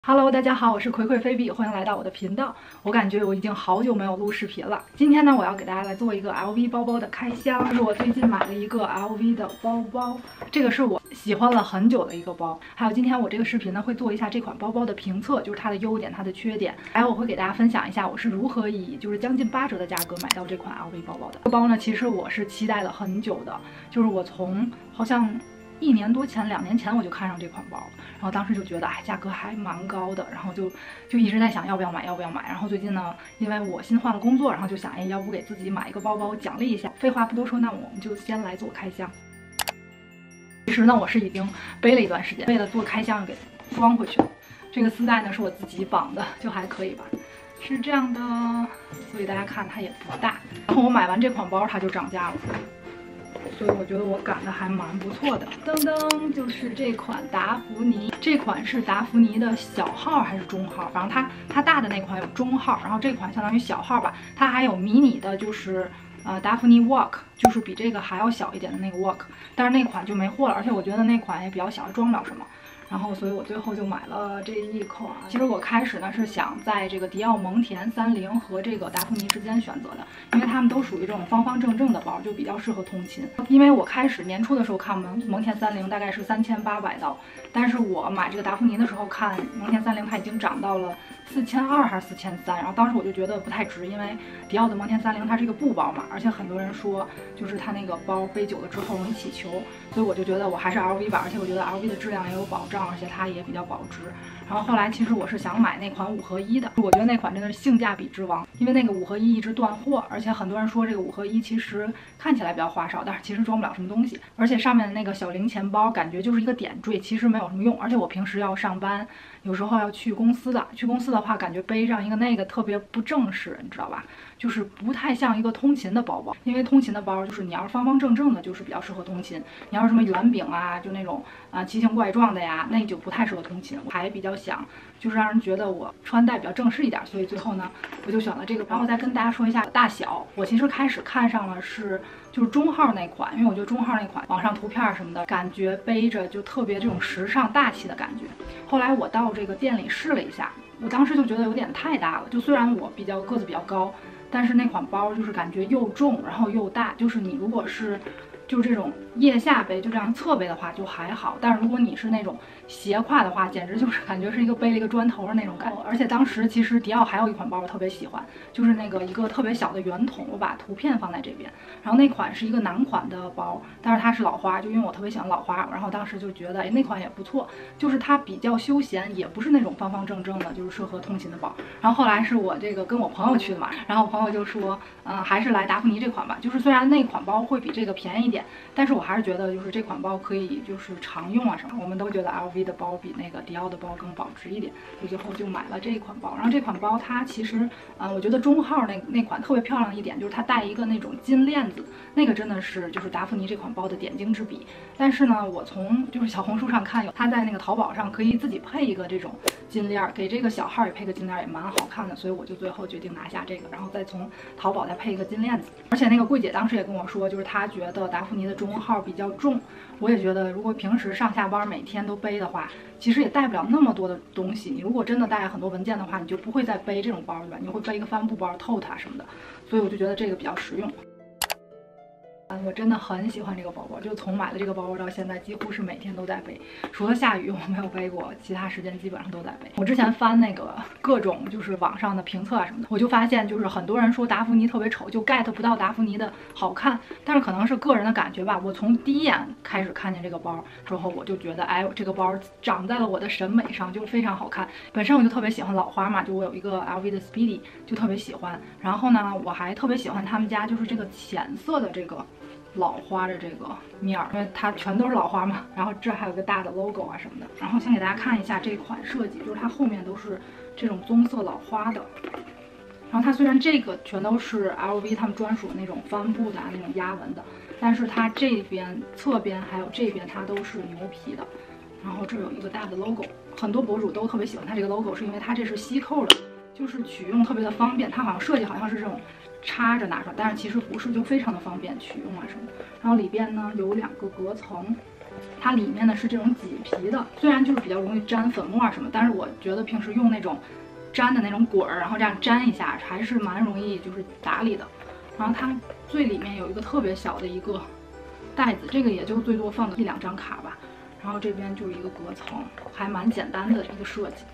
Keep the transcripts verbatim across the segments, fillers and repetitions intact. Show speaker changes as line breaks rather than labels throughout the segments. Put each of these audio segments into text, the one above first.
Hello， 大家好，我是葵葵菲比，欢迎来到我的频道。我感觉我已经好久没有录视频了。今天呢，我要给大家来做一个 L V 包包的开箱。这是我最近买了一个 L V 的包包，这个是我喜欢了很久的一个包。还有今天我这个视频呢，会做一下这款包包的评测，就是它的优点、它的缺点。还有我会给大家分享一下我是如何以就是将近八折的价格买到这款 L V 包包的。这个包呢，其实我是期待了很久的，就是我从好像一年多前、两年前我就看上这款包了，然后当时就觉得，哎，价格还蛮高的，然后就就一直在想要不要买，要不要买。然后最近呢，因为我新换了工作，然后就想，哎，要不给自己买一个包包奖励一下。废话不多说，那我们就先来做开箱。其实呢，我是已经背了一段时间，为了做开箱给装回去了。这个丝带呢是我自己绑的，就还可以吧。是这样的，所以大家看它也不大。然后我买完这款包，它就涨价了。所以我觉得我赶的还蛮不错的。噔噔，就是这款达芙妮，这款是达芙妮的小号还是中号？反正它它大的那款有中号，然后这款相当于小号吧。它还有迷你的，就是呃达芙妮 Walk， 就是比这个还要小一点的那个 Walk， 但是那款就没货了，而且我觉得那款也比较小，装不了什么。然后，所以我最后就买了这一款。其实我开始呢是想在这个迪奥蒙田三零和这个达芙妮之间选择的，因为它们都属于这种方方正正的包，就比较适合通勤。因为我开始年初的时候看蒙蒙田三零大概是三千八百刀，但是我买这个达芙妮的时候看蒙田三零它已经涨到了四千二还是四千三，然后当时我就觉得不太值，因为迪奥的蒙田三零它是一个布包嘛，而且很多人说就是它那个包背久了之后容易起球，所以我就觉得我还是 L V 吧，而且我觉得 L V 的质量也有保障。而且它也比较保值。然后后来其实我是想买那款五合一的，我觉得那款真的是性价比之王，因为那个五合一一直断货，而且很多人说这个五合一其实看起来比较花哨，但是其实装不了什么东西，而且上面的那个小零钱包感觉就是一个点缀，其实没有什么用。而且我平时要上班，有时候要去公司的，去公司的话感觉背上一个那个特别不正式，你知道吧？就是不太像一个通勤的包包，因为通勤的包就是你要是方方正正的，就是比较适合通勤；你要是什么圆饼啊，就那种啊奇形怪状的呀，那就不太适合通勤。我还比较想就是让人觉得我穿戴比较正式一点，所以最后呢我就选了这个。然后再跟大家说一下大小，我其实开始看上了是就是中号那款，因为我觉得中号那款网上图片什么的感觉背着就特别这种时尚大气的感觉。后来我到这个店里试了一下，我当时就觉得有点太大了，就虽然我比较个子比较高，但是那款包就是感觉又重然后又大，就是你如果是就是这种腋下背就这样侧背的话就还好，但是如果你是那种斜挎的话，简直就是感觉是一个背了一个砖头的那种感觉。而且当时其实迪奥还有一款包我特别喜欢，就是那个一个特别小的圆筒，我把图片放在这边。然后那款是一个男款的包，但是它是老花，就因为我特别喜欢老花，然后当时就觉得哎那款也不错，就是它比较休闲，也不是那种方方正正的，就是适合通勤的包。然后后来是我这个跟我朋友去的嘛，然后我朋友就说，嗯、呃，还是来达芙妮这款吧，就是虽然那款包会比这个便宜一点，但是我还是觉得就是这款包可以就是常用啊什么，我们都觉得 L V 的包比那个迪奥的包更保值一点，所以最后就买了这款包。然后这款包它其实，呃，我觉得中号那那款特别漂亮的一点就是它带一个那种金链子，那个真的是就是达芙妮这款包的点睛之笔。但是呢，我从就是小红书上看有它在那个淘宝上可以自己配一个这种金链，给这个小号也配个金链也蛮好看的，所以我就最后决定拿下这个，然后再从淘宝再配一个金链子。而且那个柜姐当时也跟我说，就是她觉得达芙妮的中号比较重，我也觉得如果平时上下班每天都背的话，其实也带不了那么多的东西。你如果真的带很多文件的话，你就不会再背这种包，对吧？你会背一个帆布包、tote什么的，所以我就觉得这个比较实用。我真的很喜欢这个包包，就从买了这个包包到现在，几乎是每天都在背，除了下雨我没有背过，其他时间基本上都在背。我之前翻那个各种就是网上的评测啊什么的，我就发现就是很多人说达芙妮特别丑，就 get 不到达芙妮的好看，但是可能是个人的感觉吧。我从第一眼开始看见这个包之后，我就觉得，哎，这个包长在了我的审美上，就非常好看。本身我就特别喜欢老花嘛，就我有一个 L V 的 Speedy， 就特别喜欢。然后呢，我还特别喜欢他们家就是这个浅色的这个老花的这个面儿，因为它全都是老花嘛，然后这还有个大的 logo 啊什么的。然后先给大家看一下这款设计，就是它后面都是这种棕色老花的。然后它虽然这个全都是 L V 他们专属的那种帆布的、啊、那种压纹的，但是它这边侧边还有这边它都是牛皮的。然后这有一个大的 logo， 很多博主都特别喜欢它这个 logo， 是因为它这是吸扣的，就是取用特别的方便。它好像设计好像是这种插着拿出来，但是其实不是，就非常的方便取用啊什么的。然后里边呢有两个隔层， 它里面呢是这种麂皮的，虽然就是比较容易沾粉末什么，但是我觉得平时用那种粘的那种滚儿，然后这样粘一下，还是蛮容易就是打理的。然后它最里面有一个特别小的一个袋子，这个也就最多放个一两张卡吧。然后这边就是一个隔层，还蛮简单的一个设计。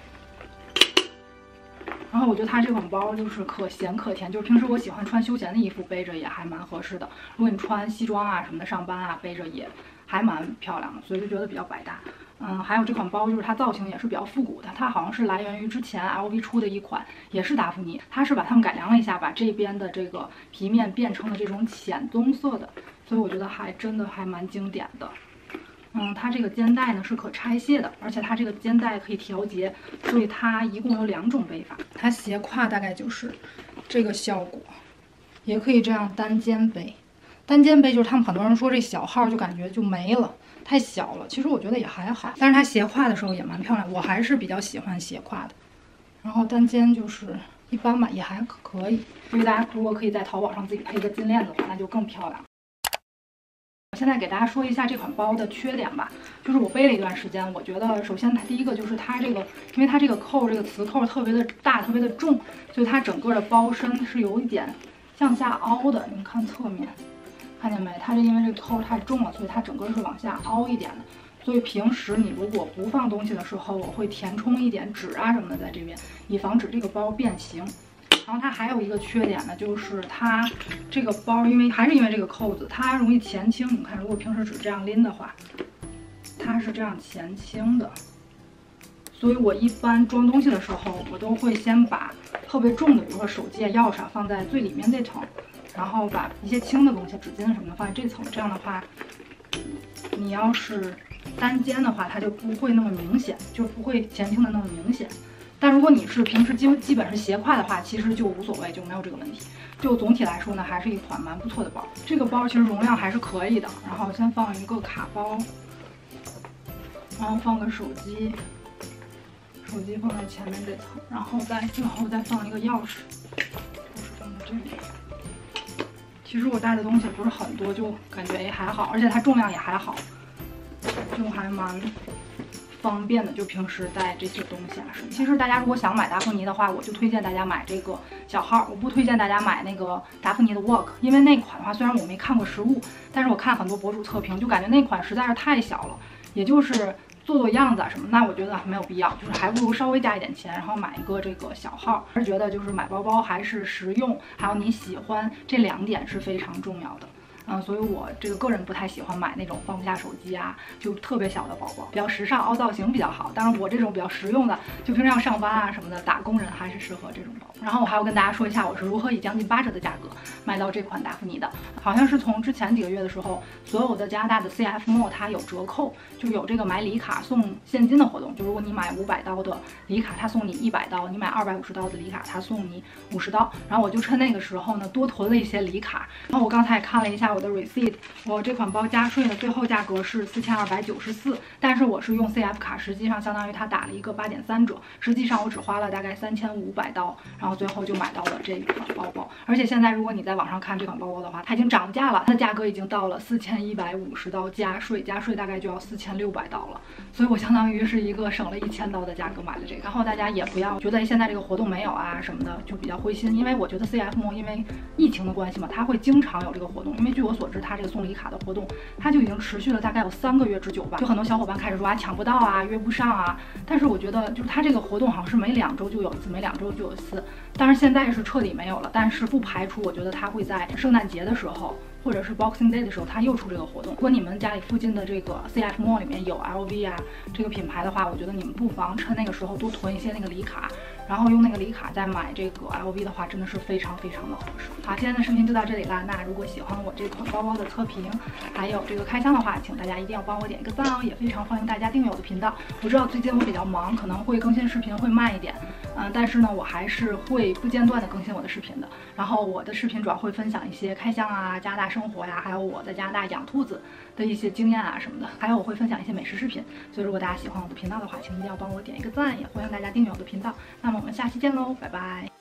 然后我觉得它这款包就是可咸可甜，就是平时我喜欢穿休闲的衣服背着也还蛮合适的。如果你穿西装啊什么的上班啊，背着也还蛮漂亮的，所以就觉得比较百搭。嗯，还有这款包就是它造型也是比较复古的，它好像是来源于之前 L V 出的一款，也是达芙妮，它是把它们改良了一下，把这边的这个皮面变成了这种浅棕色的，所以我觉得还真的还蛮经典的。嗯，它这个肩带呢是可拆卸的，而且它这个肩带可以调节，所以它一共有两种背法。它斜挎大概就是这个效果，也可以这样单肩背。单肩背就是他们很多人说这小号就感觉就没了，太小了。其实我觉得也还好，但是它斜挎的时候也蛮漂亮，我还是比较喜欢斜挎的。然后单肩就是一般吧，也还可以。所以大家如果可以在淘宝上自己配个金链子的话，那就更漂亮。我现在给大家说一下这款包的缺点吧，就是我背了一段时间，我觉得首先它第一个就是它这个，因为它这个扣这个磁扣特别的大，特别的重，所以它整个的包身是有一点向下凹的。你们看侧面，看见没？它这因为这个扣太重了，所以它整个是往下凹一点的。所以平时你如果不放东西的时候，我会填充一点纸啊什么的在这边，以防止这个包变形。然后它还有一个缺点呢，就是它这个包，因为还是因为这个扣子，它容易前倾。你们看，如果平时只这样拎的话，它是这样前倾的。所以我一般装东西的时候，我都会先把特别重的，比如说手机啊、钥匙啊放在最里面这层，然后把一些轻的东西、纸巾什么的放在这层。这样的话，你要是单肩的话，它就不会那么明显，就不会前倾的那么明显。但如果你是平时基基本是斜挎的话，其实就无所谓，就没有这个问题。就总体来说呢，还是一款蛮不错的包。这个包其实容量还是可以的。然后先放一个卡包，然后放个手机，手机放在前面这层，然后再最后再放一个钥匙，钥匙放在这里。其实我带的东西不是很多，就感觉也还好，而且它重量也还好，就还蛮方便的，就平时带这些东西啊什么。其实大家如果想买达芙妮的话，我就推荐大家买这个小号，我不推荐大家买那个达芙妮的 Walk， 因为那款的话，虽然我没看过实物，但是我看很多博主测评，就感觉那款实在是太小了，也就是做做样子啊什么，那我觉得没有必要，就是还不如稍微加一点钱，然后买一个这个小号。还是觉得就是买包包还是实用，还有你喜欢这两点是非常重要的。嗯，所以我这个个人不太喜欢买那种放不下手机啊，就特别小的包包，比较时尚、凹造型比较好。当然，我这种比较实用的，就平时要上班啊什么的，打工人还是适合这种包。然后我还要跟大家说一下，我是如何以将近八折的价格买到这款达芙妮的。好像是从之前几个月的时候，所有的加拿大的 C F Mall 它有折扣，就有这个买礼卡送现金的活动。就如果你买五百刀的礼卡，它送你一百刀；你买二百五十刀的礼卡，它送你五十刀。然后我就趁那个时候呢，多囤了一些礼卡。然后我刚才也看了一下我的 receipt， 我这款包加税呢，最后价格是四千二百九十四，但是我是用 C F 卡，实际上相当于它打了一个八点三折，实际上我只花了大概三千五百刀，然后最后就买到了这一款包包。而且现在如果你在网上看这款包包的话，它已经涨价了，它的价格已经到了四千一百五十刀加税，加税大概就要四千六百刀了，所以我相当于是一个省了一千刀的价格买了这个。然后大家也不要觉得现在这个活动没有啊什么的，就比较灰心，因为我觉得 C F Mall 因为疫情的关系嘛，它会经常有这个活动，因为据我所知，它这个送礼卡的活动，它就已经持续了大概有三个月之久吧。就很多小伙伴开始说啊抢不到啊，约不上啊。但是我觉得就是它这个活动好像是每两周就有一次，每两周就有一次。当然现在是彻底没有了，但是不排除我觉得它会在圣诞节的时候，或者是 Boxing Day 的时候，它又出这个活动。如果你们家里附近的这个 C F Mall 里面有 L V 啊这个品牌的话，我觉得你们不妨趁那个时候多囤一些那个礼卡，然后用那个礼卡再买这个 L V 的话，真的是非常非常的合适。好，今天的视频就到这里啦。那如果喜欢我这款包包的测评，还有这个开箱的话，请大家一定要帮我点一个赞哦，也非常欢迎大家订阅我的频道。我知道最近我比较忙，可能会更新视频会慢一点，嗯，但是呢，我还是会不间断的更新我的视频的。然后我的视频主要会分享一些开箱啊、加拿大生活呀，还有我在加拿大养兔子的一些经验啊什么的，还有我会分享一些美食视频。所以如果大家喜欢我的频道的话，请一定要帮我点一个赞，也欢迎大家订阅我的频道。那么我们下期见喽，拜拜。